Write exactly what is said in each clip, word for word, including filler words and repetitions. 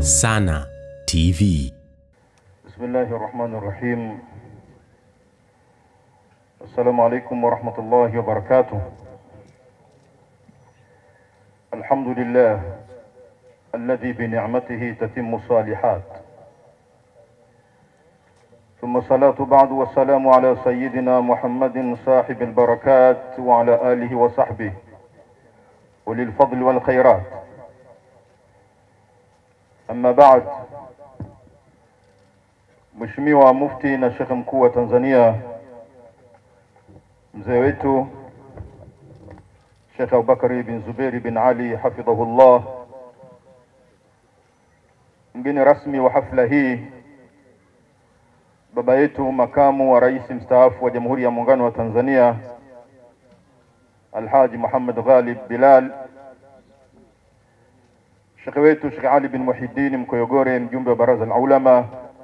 Sana T V. Bismillahirrahmanirrahim. Assalamu alaikum wa rahmatullahi wa barakatuh. Alhamdulillah alladhi bi ni'matihi tatimmu salihat. ثم صلاة بعد والسلام على سيدنا محمد صاحب البركات وعلى آله وصحبه وللفضل والخيرات. أما بعد، Mheshimiwa Mufti na Sheikh Mkuu wa Tanzania, mzee wetu Sheikh Abubakar bin Zubair bin Ali hafidhahullah, mgeni rasmi wa hafla hii, baba yetu makamu wa rais mstaafu wa Jamhuri ya Muungano wa Tanzania Alhaji Muhammad Ghalib Bilal, Sheikh wetu Sheikh Ali bin Muhyiddin Mkoyogore, mjumbe wa Baraza la Ulama,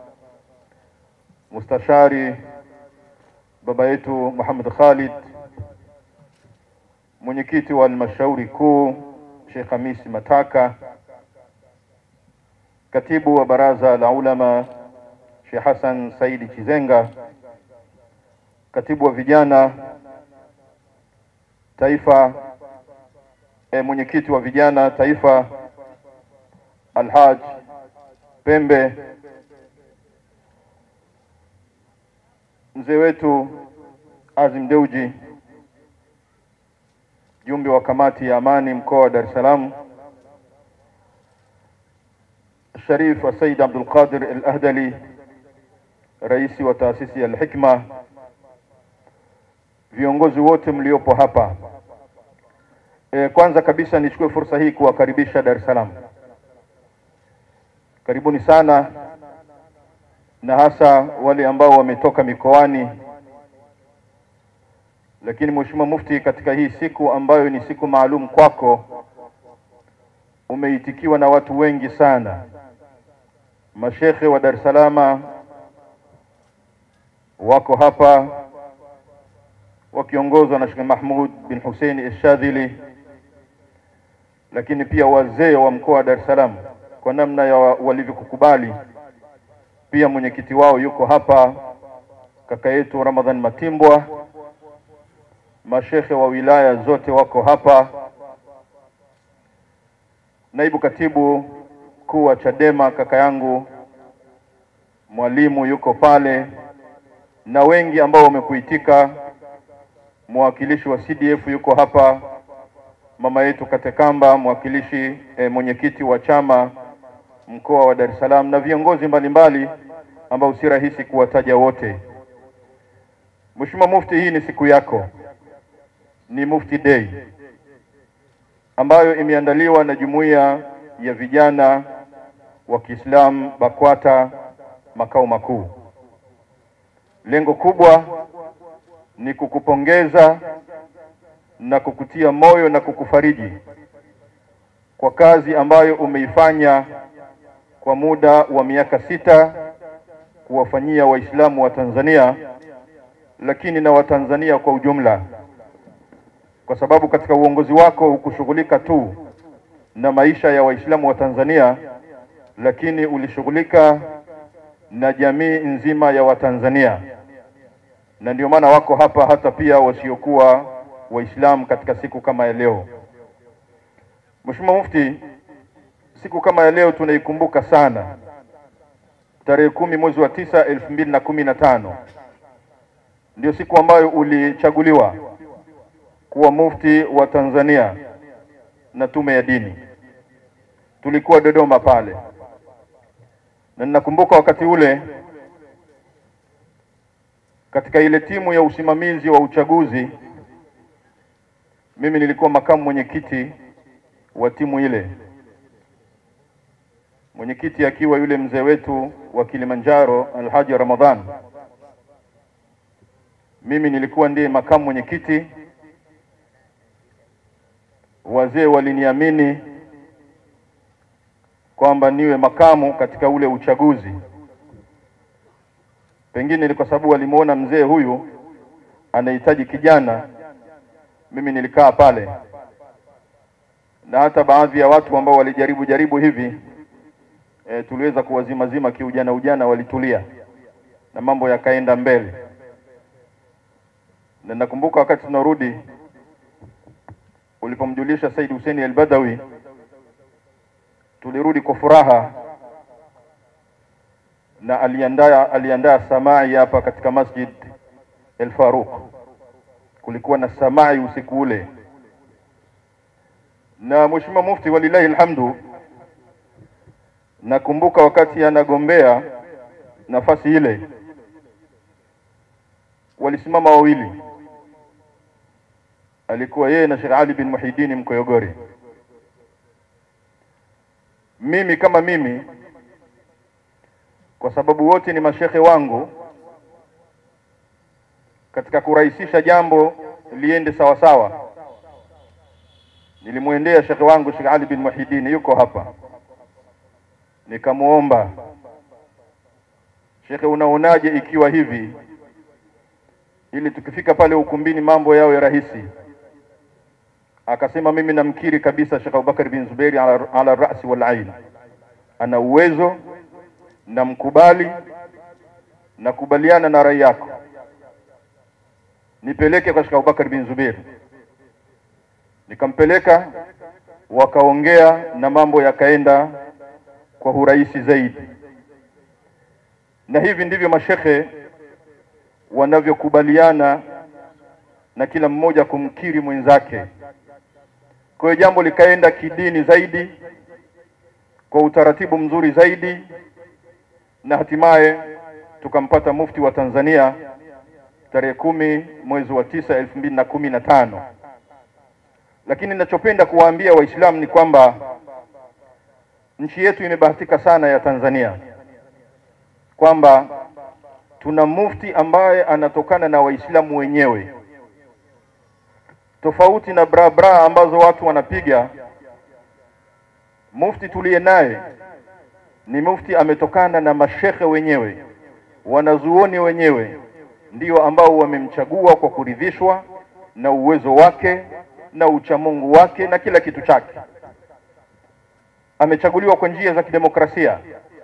mustashari baba yetu Muhammad Khalid, mwenyekiti wa halmashauri kuu Sheikh Hamisi Mataka, katibu wa Baraza la Ulama Sheikh Hassan Saidi Chizenga, katibu wa vijana taifa, e, mwenyekiti wa vijana taifa Alhaj Pembe, mzee wetu Azim Deuji, jumbe wa kamati ya amani mkoa wa Dar es Salaam, Sharif wa Said Abdul Qadir Al-Ahdali, rais wa taasisi ya Al-Hikma, viongozi wote mliopo hapa. E, kwanza kabisa nichukue fursa hii kuwakaribisha Dar es Salaam. Karibuni sana, na hasa wale ambao wametoka mikoani. Lakini Mheshimiwa Mufti, katika hii siku ambayo ni siku maalum kwako, umeitikiwa na watu wengi sana. Mashekhe wa Dar es Salaam wako hapa wakiongozwa na Sheikh Mahmud bin Hussein Al-Shadhili, lakini pia wazee wa mkoa wa Dar es Salaam kwa namna ya walivyokukubali. Pia mwenyekiti wao yuko hapa, kaka yetu Ramadhan Matimbwa. Mashekhe wa wilaya zote wako hapa. Naibu katibu mkuu wa Chadema kaka yangu Mwalimu yuko pale, na wengi ambao wamekuitika. Mwakilishi wa C D F yuko hapa, mama yetu Katekamba, mwakilishi e, mwenyekiti wa chama mkoa wa Dar es Salaam, na viongozi mbalimbali ambao si rahisi kuwataja wote. Mheshimiwa Mufti, hii ni siku yako, ni Mufti Day ambayo imeandaliwa na Jumuiya ya Vijana wa Kiislamu BAKWATA makao makuu. Lengo kubwa ni kukupongeza na kukutia moyo na kukufariji kwa kazi ambayo umeifanya kwa muda wa miaka sita kuwafanyia Waislamu wa Tanzania, lakini na Watanzania kwa ujumla, kwa sababu katika uongozi wako hukushughulika tu na maisha ya Waislamu wa Tanzania, lakini ulishughulika na jamii nzima ya Watanzania, na ndio maana wako hapa hata pia wasiokuwa Waislamu katika siku kama ya leo. Mheshimiwa Mufti, siku kama ya leo tunaikumbuka sana. Tarehe kumi mwezi wa tisa elfu mbili na kumi na tano ndio siku ambayo ulichaguliwa kuwa mufti wa Tanzania na tume ya dini. Tulikuwa Dodoma pale, na ninakumbuka wakati ule katika ile timu ya usimamizi wa uchaguzi, mimi nilikuwa makamu mwenyekiti wa timu ile, mwenyekiti akiwa yule mzee wetu wa Kilimanjaro Alhaji Ramadhan. Mimi nilikuwa ndiye makamu mwenyekiti. Wazee waliniamini kwamba niwe makamu katika ule uchaguzi. Pengine ni kwa sababu walimuona mzee huyu anahitaji kijana. Mimi nilikaa pale, na hata baadhi ya watu ambao walijaribu jaribu hivi e, tuliweza kuwazimazima kiujana ujana, walitulia na mambo yakaenda mbele. Na nakumbuka wakati tunarudi ulipomjulisha Said Hussein al-Badawi, tulirudi kwa furaha, na aliandaa aliandaa samai hapa katika Masjid al-Faruq. Kulikuwa na samai usiku ule, na Mheshimiwa Mufti walilahi alhamdu, nakumbuka wakati anagombea nafasi ile walisimama wawili, alikuwa yeye na Sheikh Ali bin Muhyiddin Mkoyogori. Mimi kama mimi, kwa sababu wote ni mashekhe wangu, katika kurahisisha jambo liende sawa sawa, nilimwendea shekhe wangu Sheikh Ali bin Muhyiddin, yuko hapa, nikamuomba, Shekhe, unaonaje ikiwa hivi, ili tukifika pale ukumbini mambo yao ya rahisi? Akasema, mimi namkiri kabisa Sheikh Abubakar bin Zubairi ala, ala rasi wal ain, ana uwezo, na mkubali, na kubaliana na rai yako, nipeleke kwa Sheikh Abubakar bin Zubairi. Nikampeleka, wakaongea na mambo yakaenda kwa urahisi zaidi. Na hivi ndivyo mashekhe wanavyokubaliana, na kila mmoja kumkiri mwenzake. Kwa hiyo jambo likaenda kidini zaidi, kwa utaratibu mzuri zaidi, na hatimaye tukampata mufti wa Tanzania tarehe kumi mwezi wa tisa elfu mbili na kumi na tano. Lakini ninachopenda kuwaambia Waislamu ni kwamba nchi yetu imebahatika sana ya Tanzania, kwamba tuna mufti ambaye anatokana na Waislamu wenyewe, tofauti na brabra ambazo watu wanapiga. Mufti tuliye naye ni mufti ametokana na mashekhe wenyewe, wanazuoni wenyewe, ndio ambao wamemchagua kwa kuridhishwa na uwezo wake na uchamungu wake na kila kitu chake. Amechaguliwa kwa njia za kidemokrasia,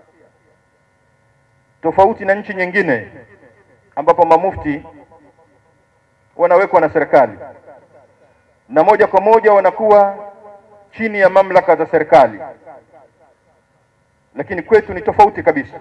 tofauti na nchi nyingine ambapo mamufti wanawekwa na serikali na moja kwa moja wanakuwa chini ya mamlaka za serikali. Lakini kwetu ni tofauti kabisa.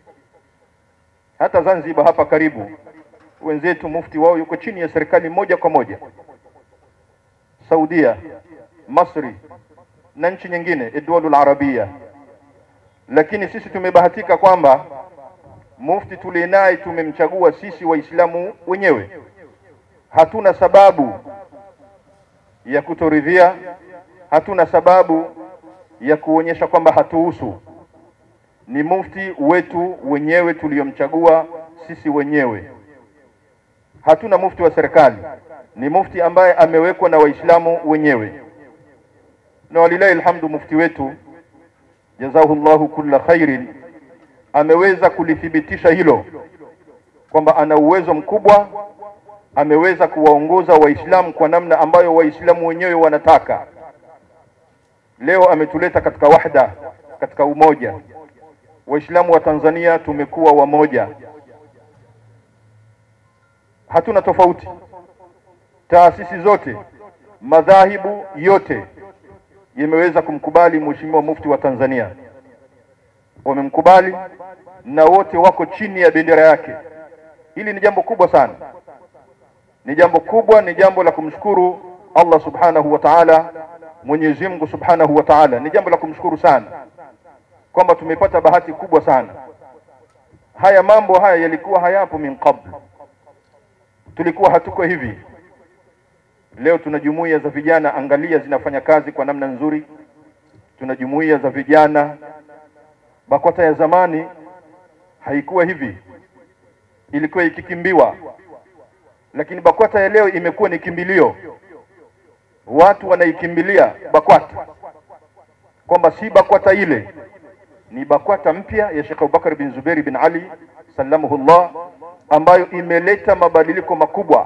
Hata Zanzibar hapa karibu, wenzetu mufti wao yuko chini ya serikali moja kwa moja. Saudia, Masri na nchi nyingine, Idwalul Arabia. Lakini sisi tumebahatika kwamba mufti tulinaye tumemchagua sisi Waislamu wenyewe. Hatuna sababu ya kutoridhia, hatuna sababu ya kuonyesha kwamba hatuhusu. Ni mufti wetu wenyewe tuliyomchagua sisi wenyewe. Hatuna mufti wa serikali, ni mufti ambaye amewekwa na Waislamu wenyewe. Na walilahi alhamdu, mufti wetu jazahullahu kulla khairin ameweza kulithibitisha hilo, kwamba ana uwezo mkubwa, ameweza kuwaongoza Waislamu kwa namna ambayo Waislamu wenyewe wanataka. Leo ametuleta katika wahda, katika umoja. Waislamu wa Tanzania tumekuwa wamoja, hatuna tofauti. Taasisi zote, madhahibu yote yameweza kumkubali Mheshimiwa Mufti wa Tanzania, wamemkubali na wote wako chini ya bendera yake. Hili ni jambo kubwa sana, ni jambo kubwa, ni jambo la kumshukuru Allah subhanahu wa ta'ala, Mwenyezi Mungu subhanahu wa ta'ala. Ni jambo la kumshukuru sana kwamba tumepata bahati kubwa sana. Haya mambo haya yalikuwa hayapo min qabl, tulikuwa hatuko hivi. Leo tuna jumuiya za vijana, angalia zinafanya kazi kwa namna nzuri. Tuna jumuiya za vijana. BAKWATA ya zamani haikuwa hivi, ilikuwa ikikimbiwa. Lakini BAKWATA ya leo imekuwa ni kimbilio, watu wanaikimbilia BAKWATA, kwamba si BAKWATA ile, ni BAKWATA mpya ya Sheikh Abubakar bin Zubairi bin Ali sallamuhullah, ambayo imeleta mabadiliko makubwa.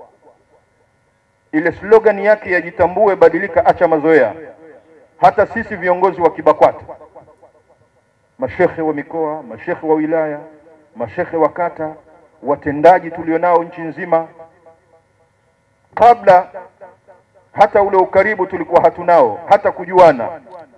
Ile slogan yake ya jitambue, badilika, acha mazoea. Hata sisi viongozi wa kiBAKWATA mashekhe wa mikoa, mashekhe wa wilaya, mashekhe wa kata, watendaji tulionao nchi nzima. Kabla hata ule ukaribu tulikuwa hatunao, hata kujuana.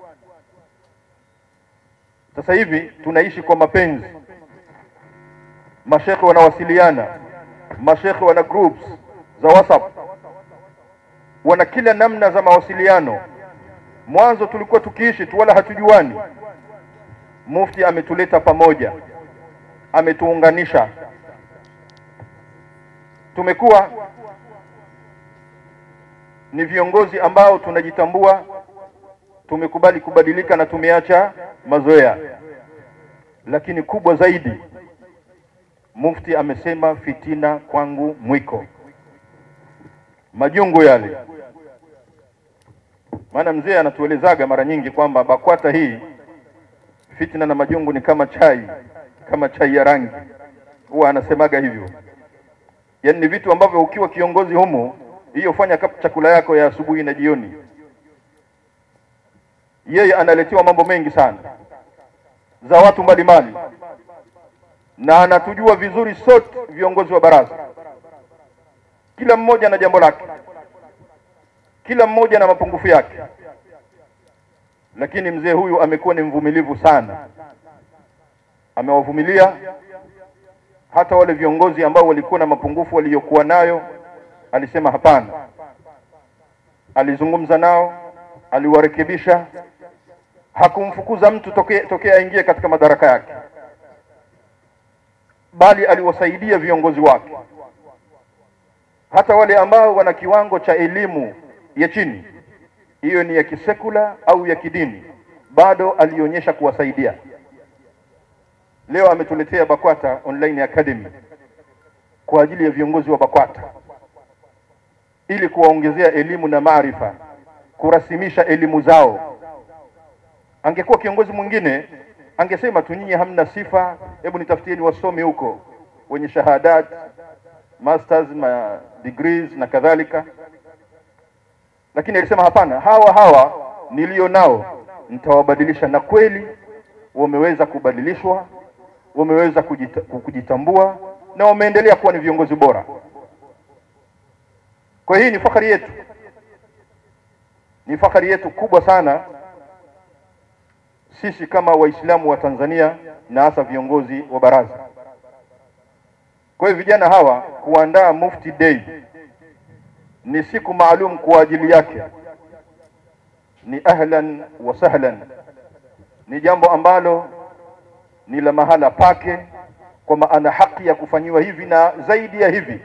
Sasa hivi tunaishi kwa mapenzi. Mashekhe wanawasiliana, mashekhe wana groups za WhatsApp, wana kila namna za mawasiliano. Mwanzo tulikuwa tukiishi tu wala hatujuani. Mufti ametuleta pamoja, ametuunganisha. Tumekuwa ni viongozi ambao tunajitambua, tumekubali kubadilika na tumeacha mazoea. Lakini kubwa zaidi, Mufti amesema fitina kwangu mwiko. Majungu yale. Maana mzee anatuelezaga mara nyingi kwamba BAKWATA hii fitina na majungu ni kama chai, kama chai ya rangi. Huwa anasemaga hivyo. Yaani ni vitu ambavyo ukiwa kiongozi humo, hiyo fanya chakula yako ya asubuhi na jioni. Yeye analetewa mambo mengi sana za watu mbalimbali, na anatujua vizuri sote viongozi wa baraza. Kila mmoja na jambo lake, kila mmoja na mapungufu yake. Lakini mzee huyu amekuwa ni mvumilivu sana. Amewavumilia hata wale viongozi ambao walikuwa na mapungufu waliyokuwa nayo. Alisema hapana. Alizungumza nao, aliwarekebisha. Hakumfukuza mtu tokea tokea aingie katika madaraka yake, bali aliwasaidia viongozi wake. Hata wale ambao wana kiwango cha elimu ya chini, hiyo ni ya kisekula au ya kidini, bado alionyesha kuwasaidia. Leo ametuletea BAKWATA Online Academy kwa ajili ya viongozi wa BAKWATA, ili kuwaongezea elimu na maarifa, kurasimisha elimu zao. Angekuwa kiongozi mwingine angesema tu nyinyi hamna sifa, hebu nitafutieni wasomi huko wenye shahadat, masters, ma degrees na kadhalika. Lakini alisema hapana, hawa hawa nilio nao nitawabadilisha. Na kweli wameweza kubadilishwa, wameweza kujita, kujitambua na wameendelea kuwa ni viongozi bora. Kwa hii ni fahari yetu. Ni fahari yetu kubwa sana sisi kama Waislamu wa Tanzania, na hasa viongozi wa baraza. Kwa hiyo vijana hawa kuandaa Mufti Day ni siku maalum kwa ajili yake, ni ahlan wa sahlan. Ni jambo ambalo ni la mahala pake, kwa maana haki ya kufanyiwa hivi na zaidi ya hivi.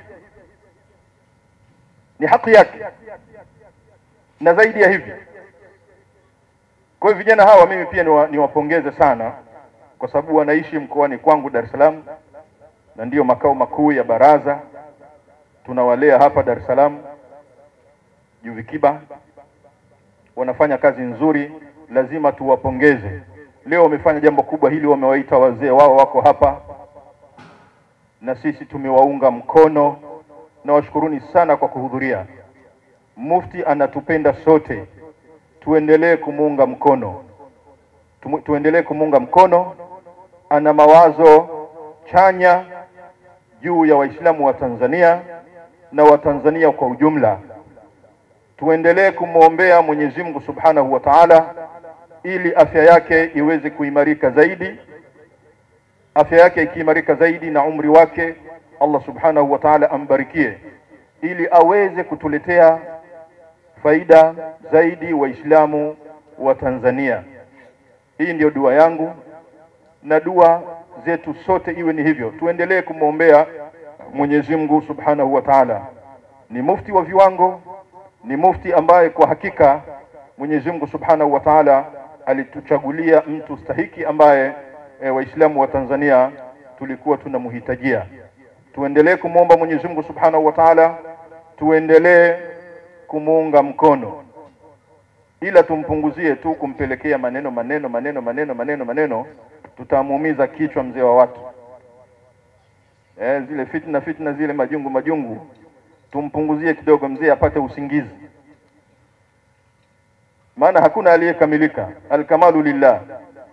Ni haki yake na zaidi ya hivi. Kwa hiyo vijana hawa mimi pia niwapongeze sana, kwa sababu wanaishi mkoani kwangu Dar es Salaam, na ndiyo makao makuu ya baraza. Tunawalea hapa Dar es Salaam, Juvikiba. Wanafanya kazi nzuri, lazima tuwapongeze. Leo wamefanya jambo kubwa hili, wamewaita wazee wao wako hapa, na sisi tumewaunga mkono, na washukuruni sana kwa kuhudhuria. Mufti anatupenda sote, tuendelee kumuunga mkono. Tu, tuendelee kumuunga mkono. Ana mawazo chanya juu ya Waislamu wa Tanzania na wa Tanzania kwa ujumla. Tuendelee kumuombea Mwenyezi Mungu Subhanahu wa Ta'ala ili afya yake iweze kuimarika zaidi. Afya yake ikiimarika zaidi na umri wake Allah Subhanahu wa Ta'ala ambarikie, ili aweze kutuletea faida zaidi Waislamu wa Tanzania. Hii ndio dua yangu, na dua zetu sote iwe ni hivyo. Tuendelee kumuombea Mwenyezi Mungu Subhanahu wa Ta'ala. Ni mufti wa viwango, ni mufti ambaye kwa hakika Mwenyezi Mungu Subhanahu wa Ta'ala alituchagulia mtu stahiki ambaye e, Waislamu wa Tanzania tulikuwa tunamhitajia. Tuendelee kumuomba Mwenyezi Mungu Subhanahu wa Ta'ala, tuendelee kumuunga mkono, ila tumpunguzie tu kumpelekea maneno maneno maneno maneno maneno maneno, tutamuumiza kichwa mzee wa watu. Eh, zile fitna fitna zile majungu majungu tumpunguzie kidogo, mzee apate usingizi. Maana hakuna aliyekamilika, alkamalu lillah.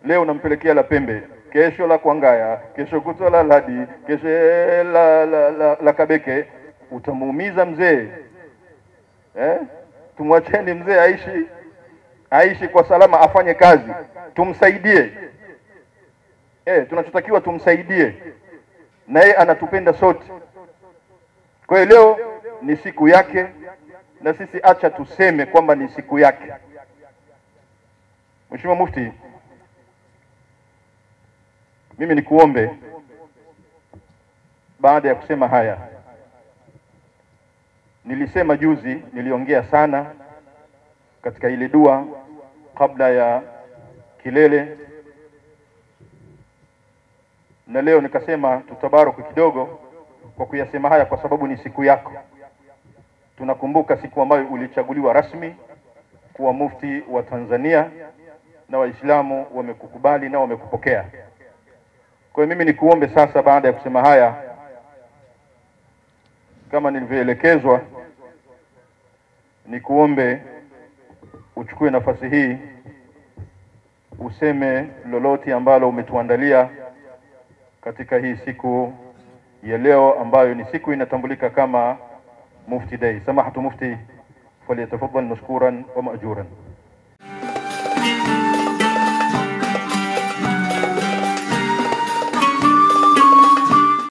leo nampelekea la Pembe, kesho la Kwangaya, kesho kutwa la Ladi, kesho la, la, la, la Kabeke, utamuumiza mzee. Eh? Tumwacheni mzee aishi aishi kwa salama, afanye kazi, tumsaidie. Eh, tunachotakiwa tumsaidie, na yeye anatupenda sote. Kwa hiyo leo ni siku yake, na sisi acha tuseme kwamba ni siku yake. Mheshimiwa Mufti, mimi nikuombe baada ya kusema haya, nilisema juzi, niliongea sana katika ile dua kabla ya kilele, na leo nikasema tutabaruku kidogo kwa kuyasema haya kwa sababu ni siku yako. Tunakumbuka siku ambayo ulichaguliwa rasmi kuwa mufti wa Tanzania, na Waislamu wamekukubali na wamekupokea. Kwa hiyo mimi nikuombe sasa, baada ya kusema haya, kama nilivyoelekezwa, nikuombe uchukue nafasi hii useme lolote ambalo umetuandalia katika hii siku ya leo, ambayo ni siku inatambulika kama Mufti Day. Samahatu Mufti, falyatafaddal mashkuran wa maajuran.